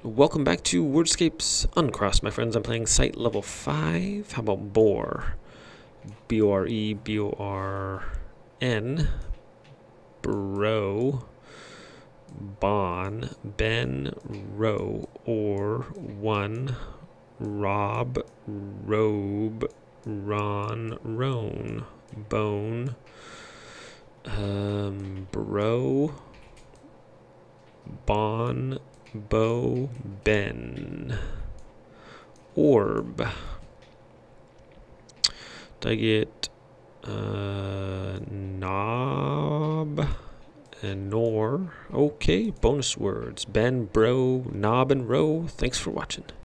Welcome back to WORDSCAPES Uncrossed, my friends. I'm playing Sight level 5. How about bore? B-O-R-E, B-O-R-N, bro, bon, ben, row, or, one, rob, robe, ron, roan, bone, bro, bon, bow, ben, orb. Did I get knob and nor? Okay, bonus words. Ben, bro, knob, and row. Thanks for watching.